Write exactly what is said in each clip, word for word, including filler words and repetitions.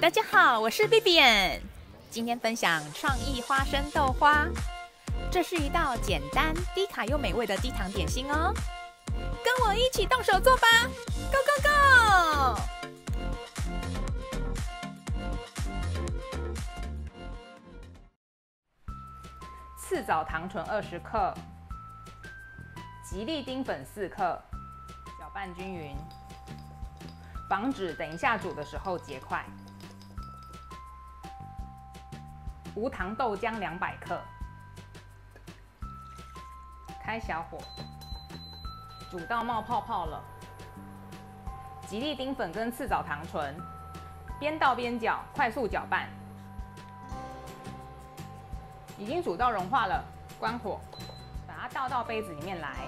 大家好，我是 Vivian， 今天分享创意花生豆花。这是一道简单、低卡又美味的低糖点心哦，跟我一起动手做吧 ！Go Go Go！ 赤藻糖醇二十克，吉利丁粉四克，搅拌均匀，防止等一下煮的时候结块。无糖豆浆两百克，开小火，煮到冒泡泡了。吉利丁粉跟赤藻糖醇，边倒边搅，快速搅拌。已经煮到融化了，关火，把它倒到杯子里面来。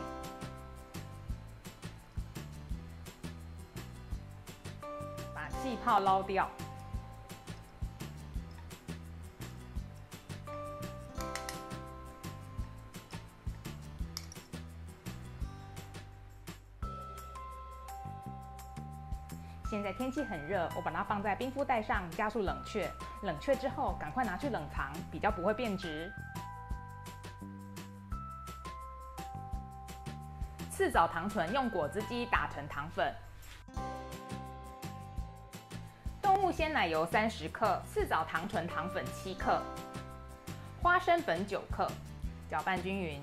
把气泡捞掉。现在天气很热，我把它放在冰敷袋上，加速冷却。冷却之后，赶快拿去冷藏，比较不会变质。赤藻糖醇用果汁机打成糖粉。动物鲜奶油三十克，赤藻糖醇糖粉七克，花生粉九克，搅拌均匀。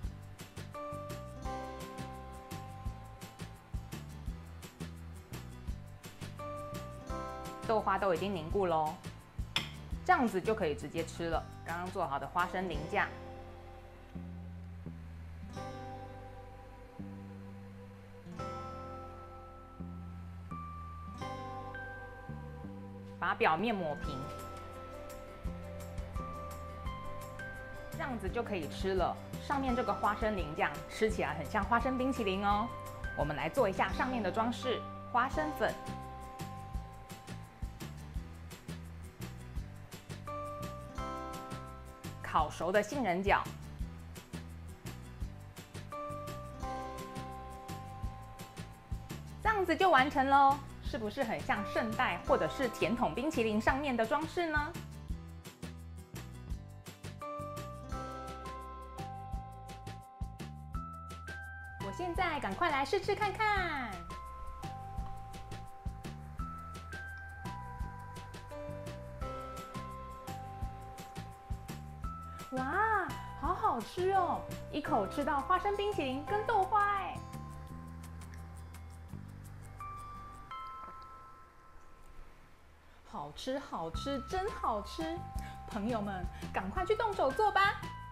豆花都已经凝固喽，这样子就可以直接吃了。刚刚做好的花生淋酱，把表面抹平，这样子就可以吃了。上面这个花生淋酱吃起来很像花生冰淇淋哦。我们来做一下上面的装饰，花生粉。烤熟的杏仁角，这样子就完成喽。是不是很像圣代或者是甜筒冰淇淋上面的装饰呢？我现在赶快来试吃看看。哇，好好吃哦！一口吃到花生冰淇淋跟豆花哎，好吃好吃，真好吃！朋友们，赶快去动手做吧！